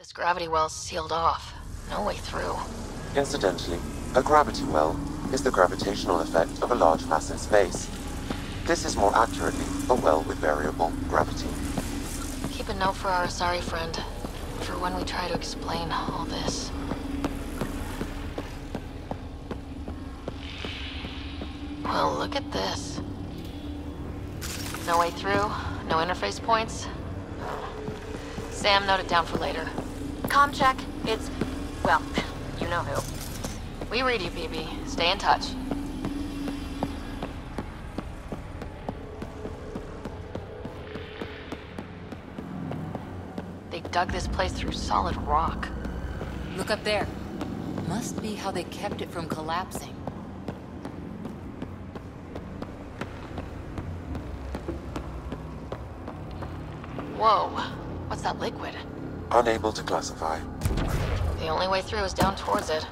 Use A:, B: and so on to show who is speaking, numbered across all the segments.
A: This gravity well's sealed off. No way through.
B: Incidentally, a gravity well is the gravitational effect of a large mass in space. This is more accurately a well with variable gravity.
A: Keep a note for our sorry friend, for when we try to explain all this. Well, look at this. No way through, no interface points. Sam, note it down for later.
C: Comm check. It's... well, you know who.
A: We read you, BB. Stay in touch. They dug this place through solid rock.
D: Look up there. Must be how they kept it from collapsing.
A: Whoa. What's that liquid?
B: Unable to classify.
A: The only way through is down towards it.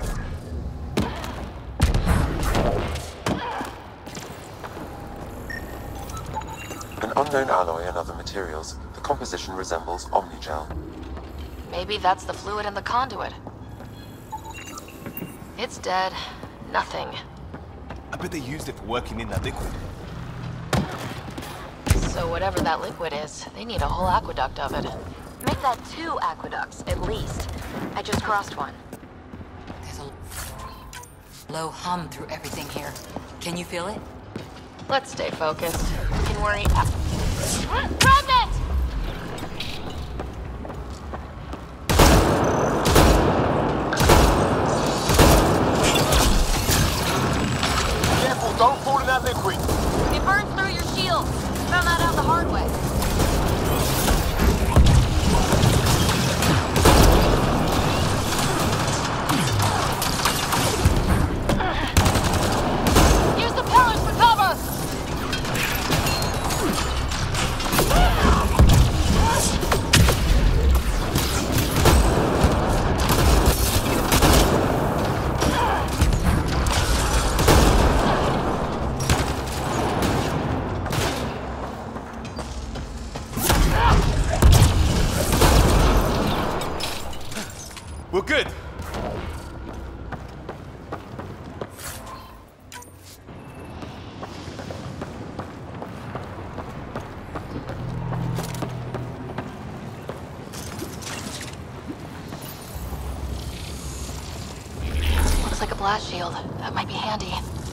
B: An unknown alloy and other materials, the composition resembles omnigel.
A: Maybe that's the fluid in the conduit. It's dead. Nothing.
E: I bet they used it for working in that liquid.
A: So whatever that liquid is, they need a whole aqueduct of it.
C: Make that 2 aqueducts, at least. I just crossed one.
D: There's a low hum through everything here. Can you feel it?
A: Let's stay focused. We can worry
C: Remnant!
E: Careful, don't fall in that liquid.
C: It burns through your shield. Found that out the hard way.
A: Use the pillars for cover!
E: We're good.
A: Looks like a blast shield. That might be handy.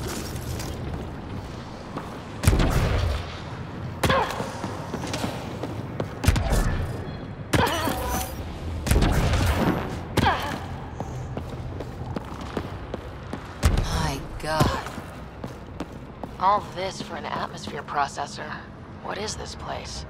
A: All this for an atmosphere processor. What is this place?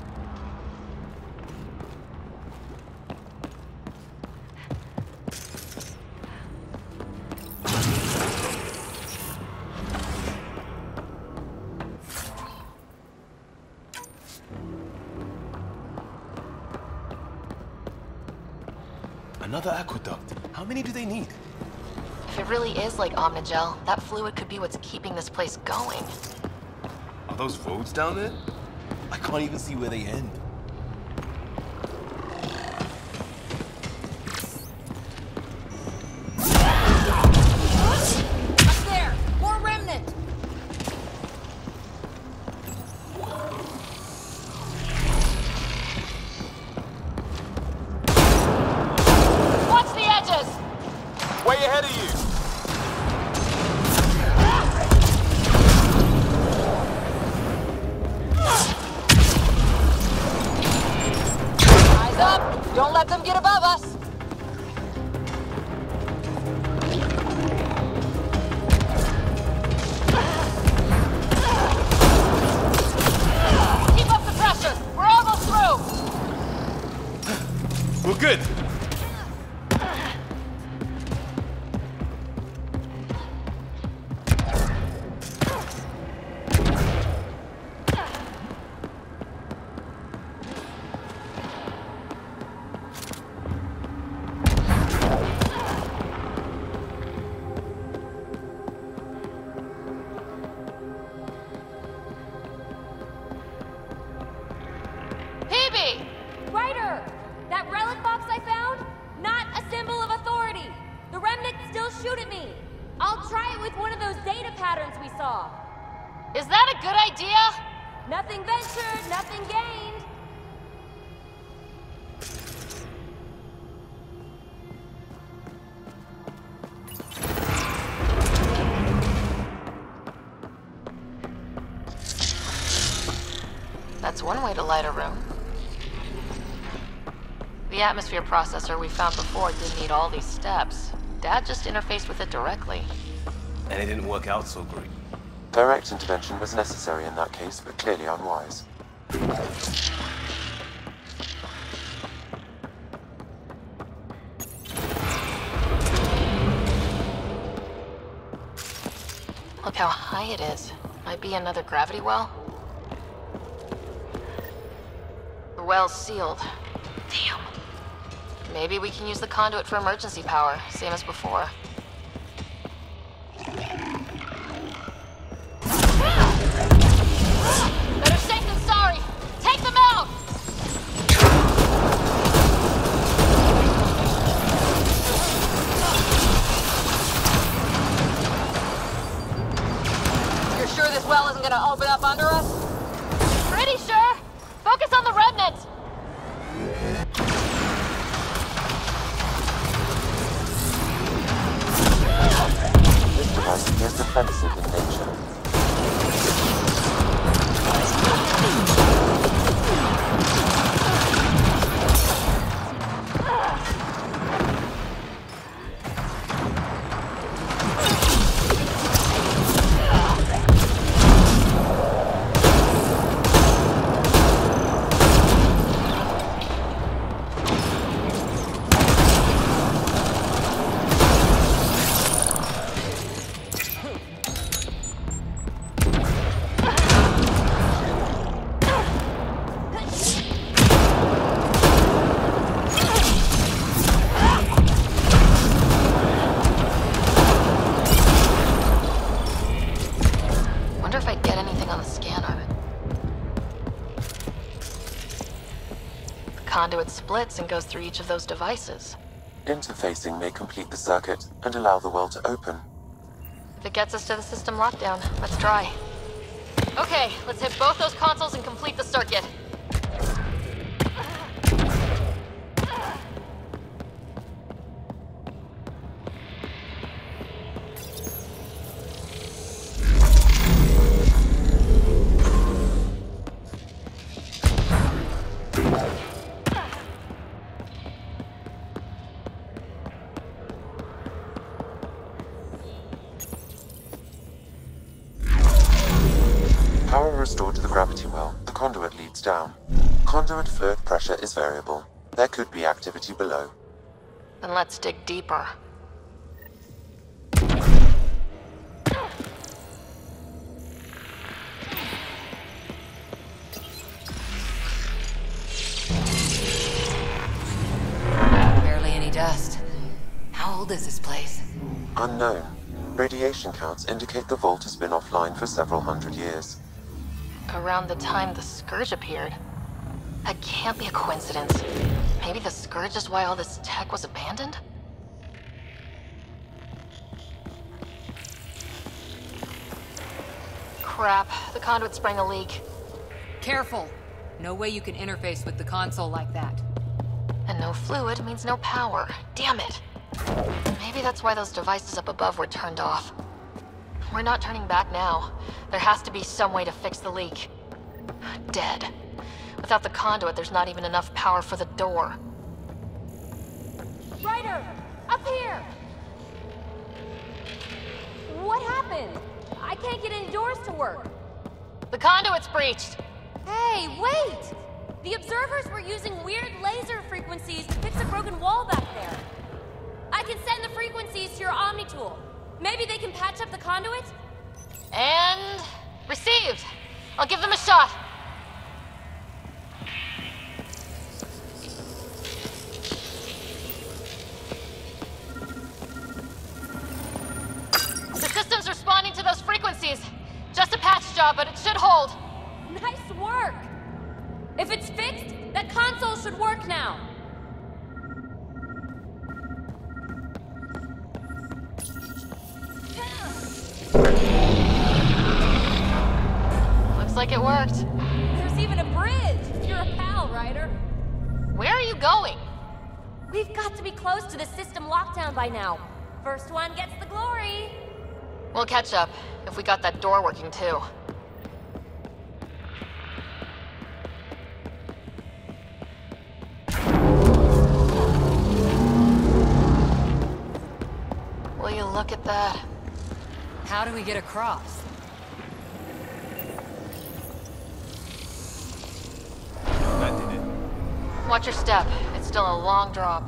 E: Another aqueduct. How many do they need?
A: If it really is like Omnigel, that fluid could be what's keeping this place going.
E: Are those roads down there? I can't even see where they end.
D: Up there! More remnant!
A: Watch the edges!
E: Way ahead of you!
A: Eyes up! Don't let them get above us! Keep up the pressure! We're almost through!
E: We're good!
C: Ryder! That relic box I found? shoot at me! I'll try it with one of those data patterns we saw.
A: Is that a good idea?
C: Nothing ventured, nothing gained.
A: That's one way to light a room. The atmosphere processor we found before didn't need all these steps. Dad just interfaced with it directly.
E: And it didn't work out so great.
B: Direct intervention was necessary in that case, but clearly unwise.
A: Look how high it is. Might be another gravity well. The well's sealed. Damn. Maybe we can use the conduit for emergency power, same as before. Better safe than sorry! Take them out! You're sure this well isn't gonna open up under us? Pretty sure! Focus on the remnant!
B: This device appears defensive in nature.
A: Conduit splits and goes through each of those devices.
B: Interfacing may complete the circuit and allow the well to open.
A: If it gets us to the system lockdown, let's try. Okay, let's hit both those consoles and complete the circuit.
B: Restored to the gravity well, the conduit leads down. Conduit fluid pressure is variable. There could be activity below.
A: Then let's dig deeper.
D: Barely any dust. How old is this place?
B: Unknown. Radiation counts indicate the vault has been offline for several hundred years.
A: Around the time the Scourge appeared. That can't be a coincidence. Maybe the Scourge is why all this tech was abandoned? Crap, the conduit sprang a leak.
D: Careful. No way you can interface with the console like that.
A: And no fluid means no power. Damn it. Maybe that's why those devices up above were turned off. We're not turning back now. There has to be some way to fix the leak. Dead. Without the conduit, there's not even enough power for the door.
C: Ryder! Up here! What happened? I can't get indoors to work.
A: The conduit's breached!
C: Hey, wait! The observers were using weird laser frequencies to fix a broken wall back there. I can send the frequencies to your Omni tool. Maybe they can patch up the conduit?
A: And... received! I'll give them a shot! The system's responding to those frequencies. Just a patch job, but it should hold.
C: Nice work! If it's fixed, that console should work now.
A: like it worked.
C: There's even a bridge! You're a pal, Ryder.
A: Where are you going?
C: We've got to be close to the system lockdown by now. First one gets the glory.
A: We'll catch up, if we got that door working too. Will you look at that?
D: How do we get across?
E: That did it.
A: Watch your step. It's still a long drop.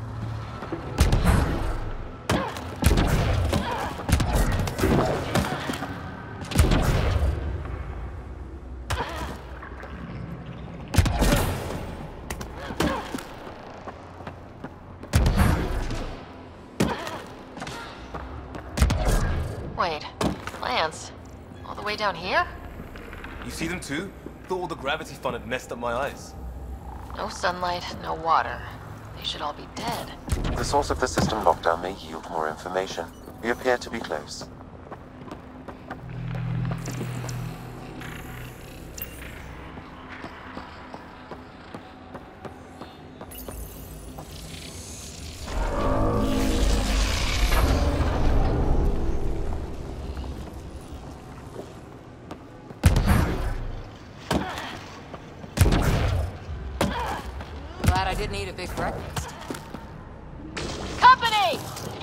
A: Wait, plants? All the way down here?
E: You see them too? Thought all the gravity fun had messed up my eyes.
A: No sunlight, no water. They should all be dead.
B: The source of the system lockdown may yield more information. We appear to be close.
D: Glad I didn't eat a big breakfast.
A: Company!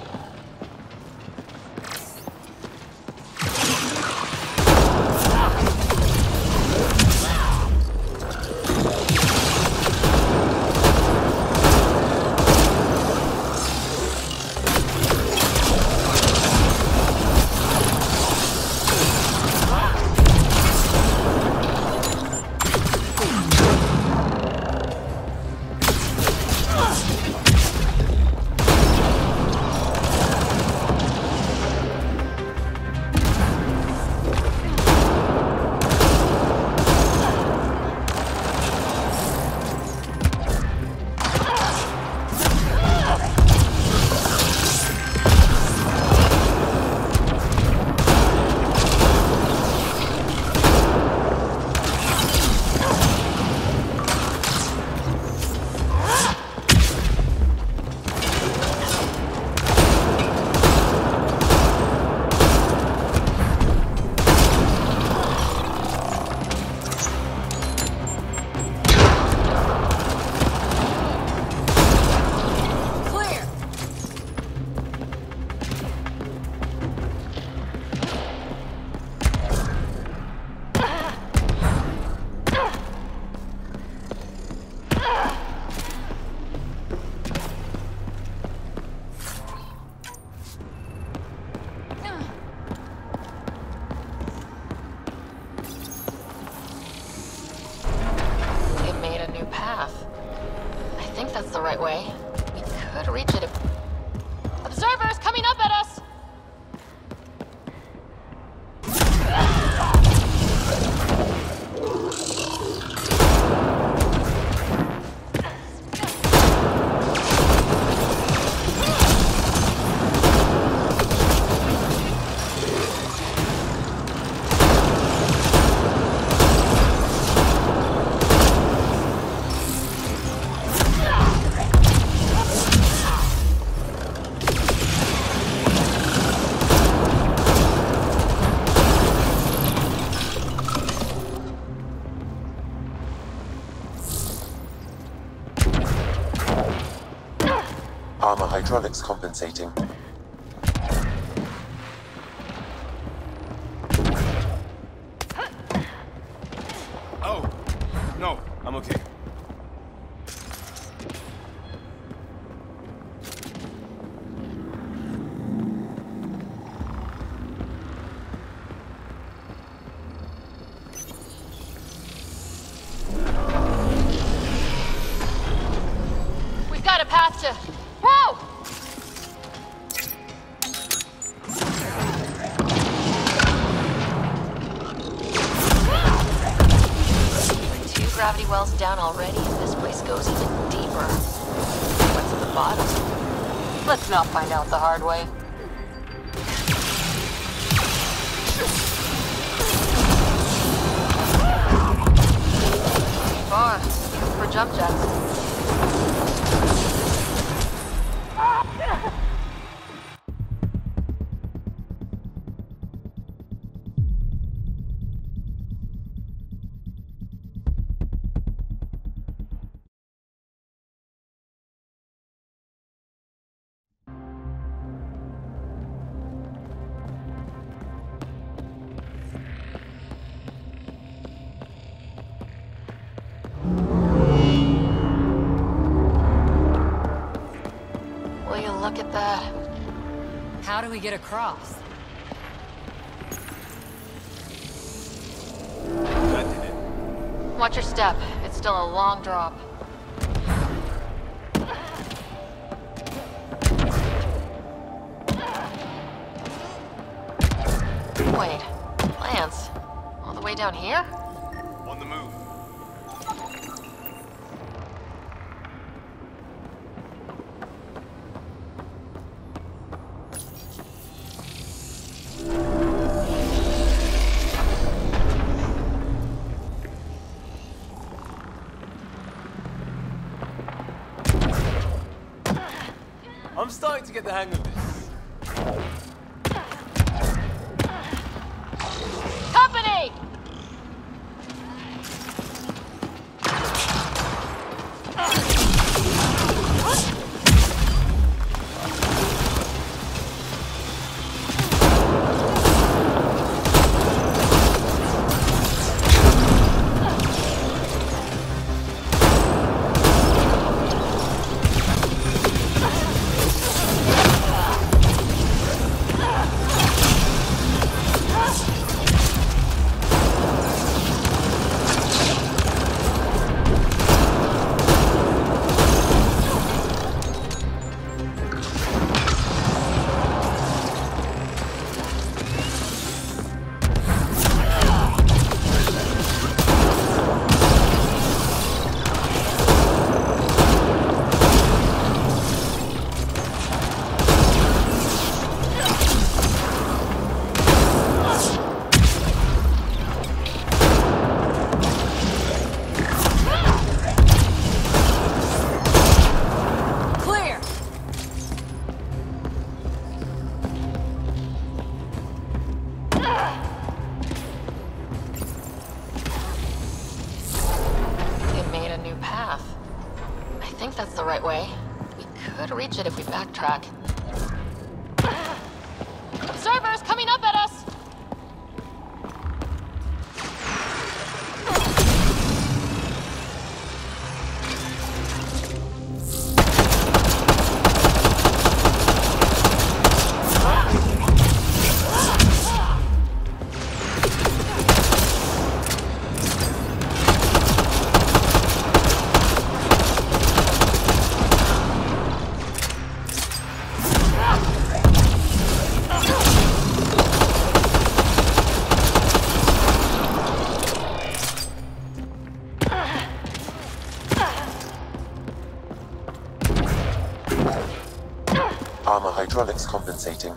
A: Right way. We could reach it if... Observers coming up at us!
B: Armor hydraulics compensating.
E: Oh! No, I'm okay.
A: We've got a path to... Whoa! Two gravity wells down already, and this place goes even deeper. What's at the bottom? Let's not find out the hard way. far. For jump jets. Will you look at that?
D: How do we get across?
E: That did it.
A: Watch your step. It's still a long drop. Wait, Lance, all the way down here?
E: On the move. I'm starting to get the hang of this.
A: Company! right way. We could reach it if we backtrack. Observers coming up at us!
B: Armor hydraulics compensating.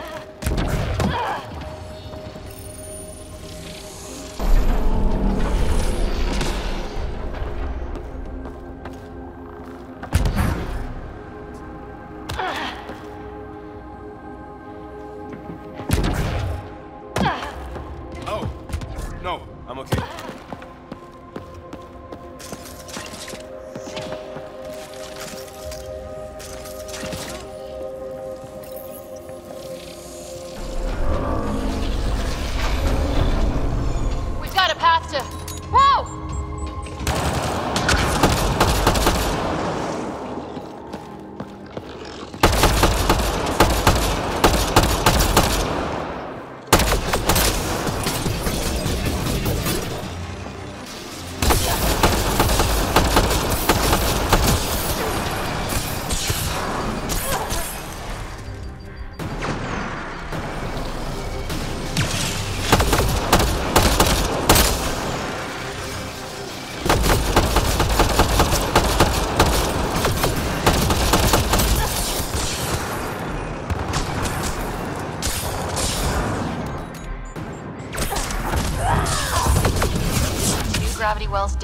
E: Oh, no, I'm okay.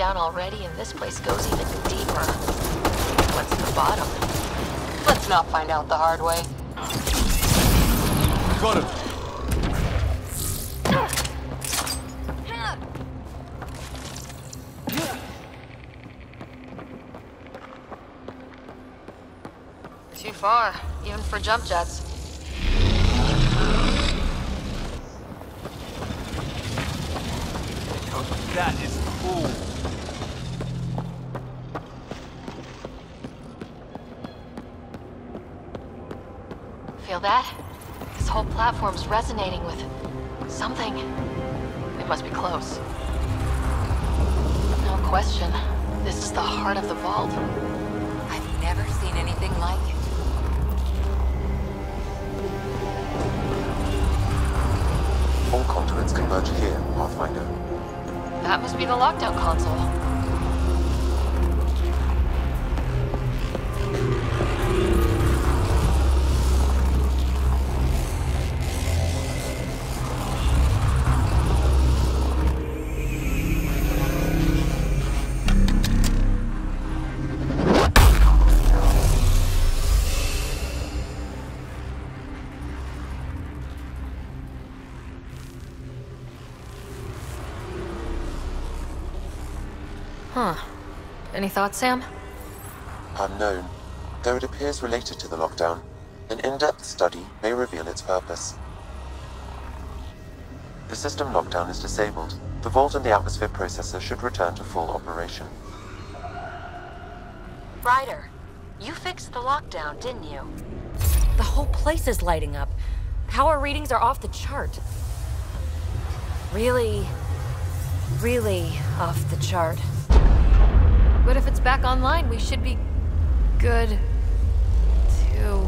A: down already, and this place goes even deeper. What's at the bottom? Let's not find out the hard way.
E: Got him!
A: Too far, even for jump jets.
E: That is cool.
A: Feel that? This whole platform's resonating with something. It must be close. No question. This is the heart of the vault.
D: I've never seen anything like it.
B: All conduits converge here, Pathfinder.
A: That must be the lockdown console. Huh. Any thoughts, Sam?
B: Unknown, though it appears related to the lockdown. An in-depth study may reveal its purpose. The system lockdown is disabled. The vault and the atmosphere processor should return to full operation.
A: Ryder, you fixed the lockdown, didn't you?
C: The whole place is lighting up. Power readings are off the chart. Really off the chart.
A: But if it's back online, we should be good too.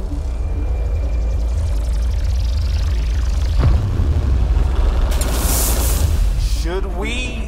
E: Should we